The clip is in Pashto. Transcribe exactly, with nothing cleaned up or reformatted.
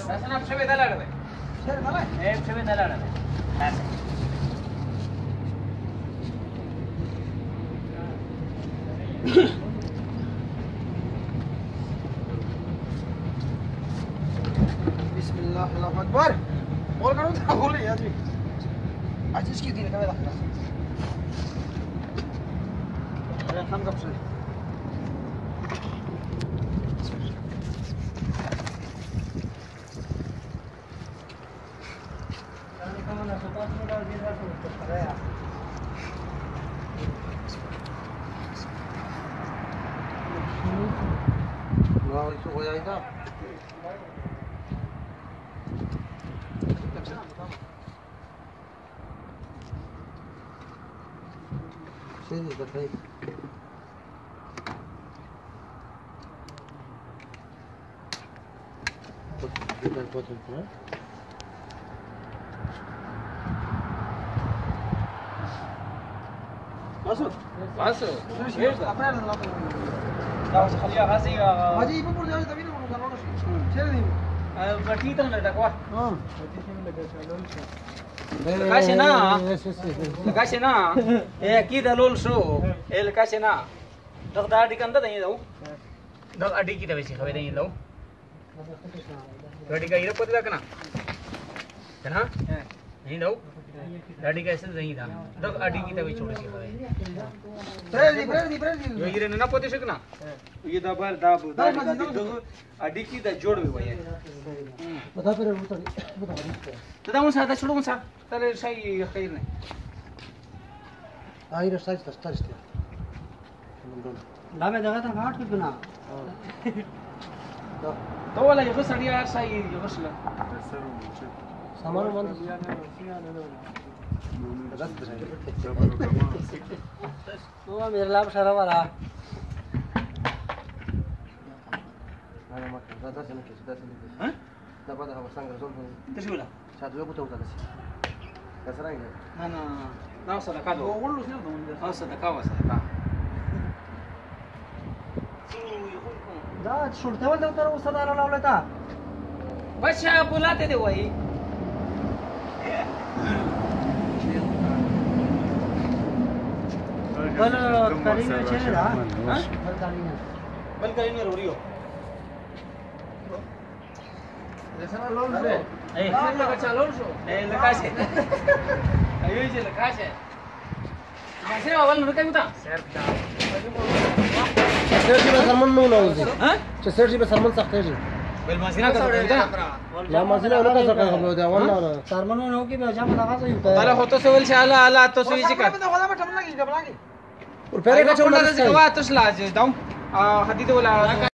Rasana apse beda lagde. Sir, dale. Eh, apse beda lagde. Bismillah, Allahu Akbar. और करो तो बोले यार जी आज इसकी दिन का मैं रखना अरे हम कब से यानी कम ना सोता हूँ ना दिन रात तो कर रहा है वाह इसको हो जाएगा Sí, perfecto. Masuk. Masuk. Apa yang ada? Tahu sekali agak sih. Haji ibu pun jangan tapi mau kalau sih. Cari ni. Berarti itu nak dakwa. Oh. Kasi na. Kasi na. Eh aqui da lolso. El kasi na. Dag da adi kanda dahi dau. Dag adi kita besi khabe dahi dau. Adi ka ira poti da kana. Kana? Dahi dau. Adi ka ऐसे dahi da. Dag adi kita besi chhod si khabe. Berdi, berdi, berdi. Yo ira na poti shikna. Ye da bar da bu. Da adi ki da jod bhi bhai. बता फिर वो तो बता तो दाऊं सा छोड़ूं सा तेरे सही खैर नहीं आई रस्ता रास्ता रास्ता ला में जगह था घाट की बना तो वाला ये बस अड़िया सही ये बस ला सामान बंद वो मेरे लाभ सारा वाला انا ما كنت ذات سنه كده ذات سنه ها ده بعد هو سانغ رسول انت شو لا شاد لو بتوصل بس كسرين انا نا صدقه هو والله شنو اه صدقه وصدقه ده شرطه ولا ترى وصل على الاولاد بس बुलाते थे वही बल करीने चले ना हां बल करीने बल करीने रो रही हो Desana Alonso. Eh, la cacha Alonso. Eh, la cacha. Ayo je la cacha. Masih awal nur kai uta. Sergi بس سلمان مو نوزي ها؟ چې سرجي به سلمان سخت دی بل مازینا کا ده. لا مازینا نه کا څه خبر دی والله سرمنو نو کې به جام لگا سي تعالی هوته سوال شاء الله الله تو سوي چې کا. ور پهره کا چولا ته وا تاسو لا داو. ا حدیث ولا